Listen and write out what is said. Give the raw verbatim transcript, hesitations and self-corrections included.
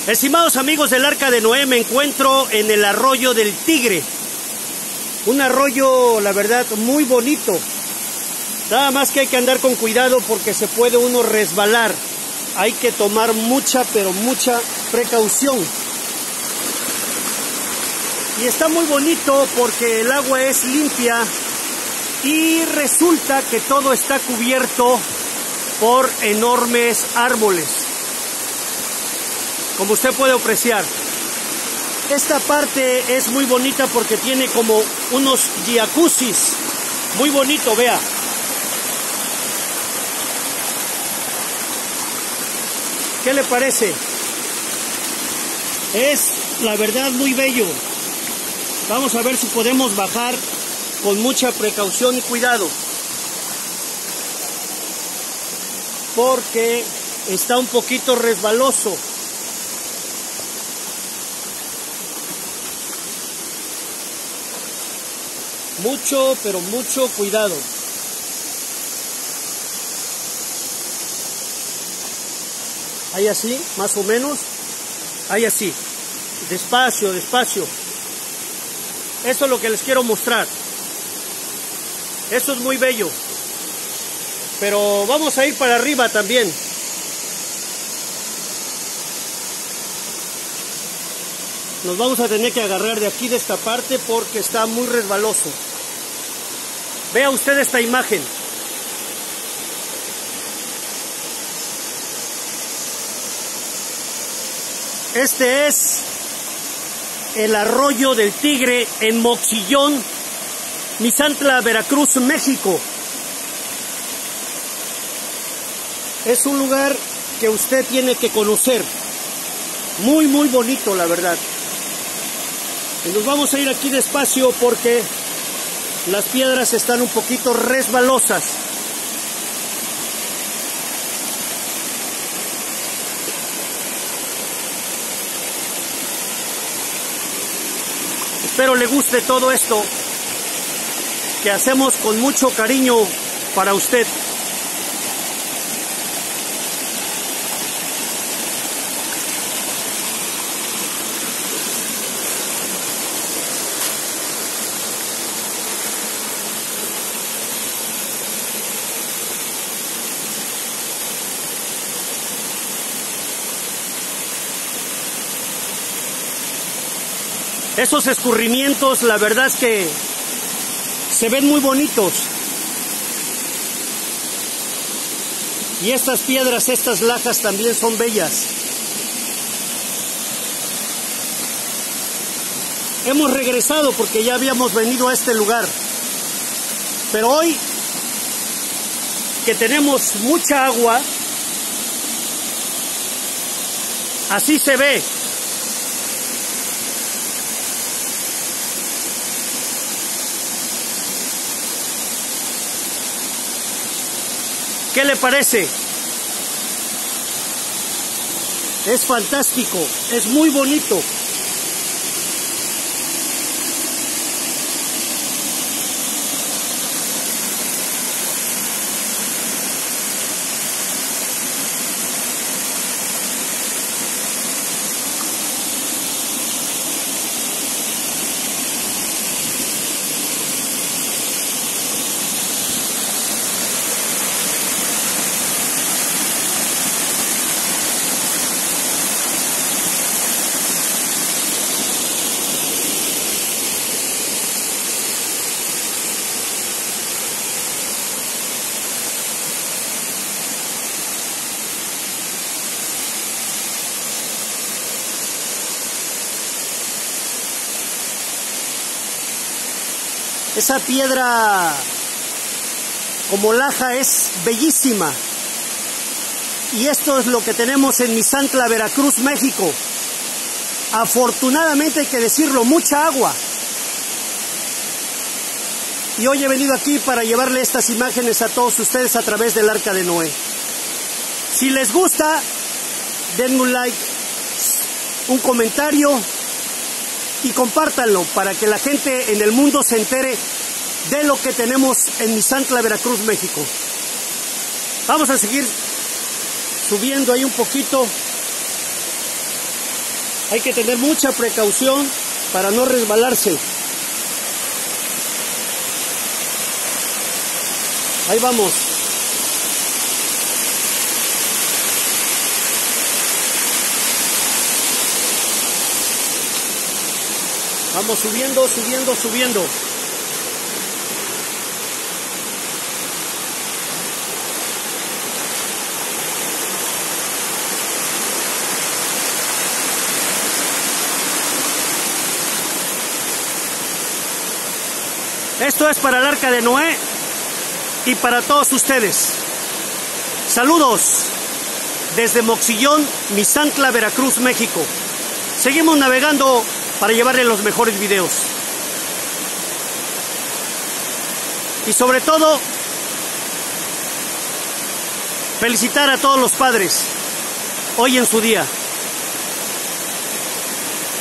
Estimados amigos del Arca de Noé, me encuentro en el arroyo del Tigre. Un arroyo, la verdad, muy bonito. Nada más que hay que andar con cuidado porque se puede uno resbalar. Hay que tomar mucha, pero mucha precaución. Y está muy bonito porque el agua es limpia y resulta que todo está cubierto por enormes árboles, como usted puede apreciar. Esta parte es muy bonita porque tiene como unos jacuzzis, muy bonito, vea. ¿Qué le parece? Es, la verdad, muy bello. Vamos a ver si podemos bajar con mucha precaución y cuidado, porque está un poquito resbaloso. Mucho, pero mucho cuidado. Ahí así, más o menos. Ahí así. Despacio, despacio. Eso es lo que les quiero mostrar. Eso es muy bello. Pero vamos a ir para arriba también. Nos vamos a tener que agarrar de aquí, de esta parte, porque está muy resbaloso. Vea usted esta imagen. Este es el arroyo del Tigre en Moxillón, Misantla, Veracruz, México. Es un lugar que usted tiene que conocer. Muy, muy bonito, la verdad. Y nos vamos a ir aquí despacio porque las piedras están un poquito resbalosas. Espero le guste todo esto que hacemos con mucho cariño para usted. Esos escurrimientos, la verdad es que se ven muy bonitos. Y estas piedras, estas lajas también son bellas. Hemos regresado porque ya habíamos venido a este lugar. Pero hoy, que tenemos mucha agua, así se ve. ¿Qué le parece? Es fantástico, es muy bonito. Esa piedra como laja es bellísima. Y esto es lo que tenemos en Misantla, Veracruz, México. Afortunadamente, hay que decirlo, mucha agua. Y hoy he venido aquí para llevarle estas imágenes a todos ustedes a través del Arca de Noé. Si les gusta, denme un like, un comentario y compártanlo para que la gente en el mundo se entere de lo que tenemos en Misantla, Veracruz, México. Vamos a seguir subiendo ahí un poquito. Hay que tener mucha precaución para no resbalarse. Ahí vamos. Vamos subiendo, subiendo, subiendo. Esto es para el Arca de Noé y para todos ustedes. Saludos desde Moxillón, Misantla, Veracruz, México. Seguimos navegando para llevarle los mejores videos. Y sobre todo, felicitar a todos los padres hoy en su día.